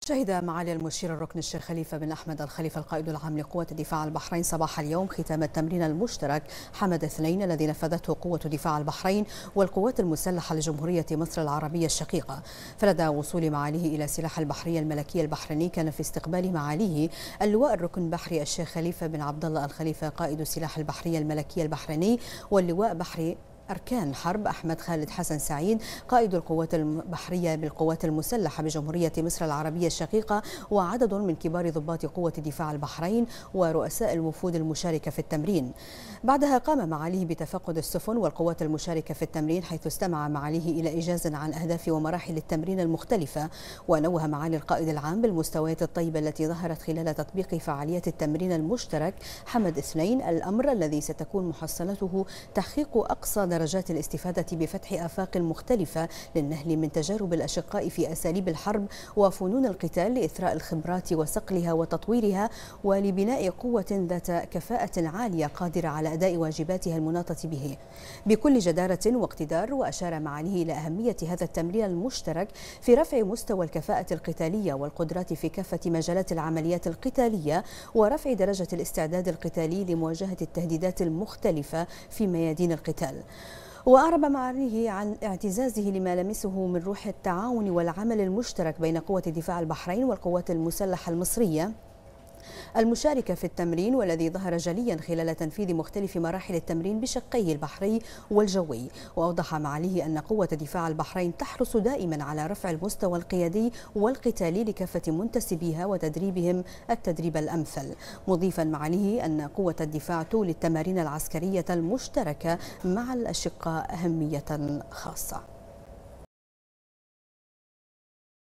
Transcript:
شهد معالي المشير الركن الشيخ خليفة بن أحمد الخليفة القائد العام لقوات دفاع البحرين صباح اليوم ختام التمرين المشترك حمد اثنين الذي نفذته قوة دفاع البحرين والقوات المسلحة لجمهورية مصر العربية الشقيقة. فلدى وصول معاليه إلى سلاح البحرية الملكي البحريني كان في استقبال معاليه اللواء الركن بحري الشيخ خليفة بن عبد الله الخليفة قائد سلاح البحرية الملكي البحريني واللواء بحري أركان حرب أحمد خالد حسن سعيد قائد القوات البحرية بالقوات المسلحة بجمهورية مصر العربية الشقيقة وعدد من كبار ضباط قوة دفاع البحرين ورؤساء الوفود المشاركة في التمرين. بعدها قام معاليه بتفقد السفن والقوات المشاركة في التمرين، حيث استمع معاليه إلى إيجاز عن أهداف ومراحل التمرين المختلفة. ونوه معالي القائد العام بالمستويات الطيبة التي ظهرت خلال تطبيق فعاليات التمرين المشترك حمد اثنين، الأمر الذي ستكون محصلته تحقيق أقصى درجات الاستفادة بفتح آفاق مختلفة للنهل من تجارب الأشقاء في أساليب الحرب وفنون القتال لإثراء الخبرات وصقلها وتطويرها ولبناء قوة ذات كفاءة عالية قادرة على أداء واجباتها المناطة به بكل جدارة واقتدار. وأشار معاليه إلى أهمية هذا التمرين المشترك في رفع مستوى الكفاءة القتالية والقدرات في كافة مجالات العمليات القتالية ورفع درجة الاستعداد القتالي لمواجهة التهديدات المختلفة في ميادين القتال. وأعرب معاليه عن اعتزازه لما لمسه من روح التعاون والعمل المشترك بين قوة دفاع البحرين والقوات المسلحة المصرية المشاركة في التمرين، والذي ظهر جليا خلال تنفيذ مختلف مراحل التمرين بشقيه البحري والجوي. وأوضح معاليه أن قوة دفاع البحرين تحرص دائما على رفع المستوى القيادي والقتالي لكافة منتسبيها وتدريبهم التدريب الأمثل، مضيفا معاليه أن قوة الدفاع تولي التمارين العسكرية المشتركة مع الأشقاء أهمية خاصة.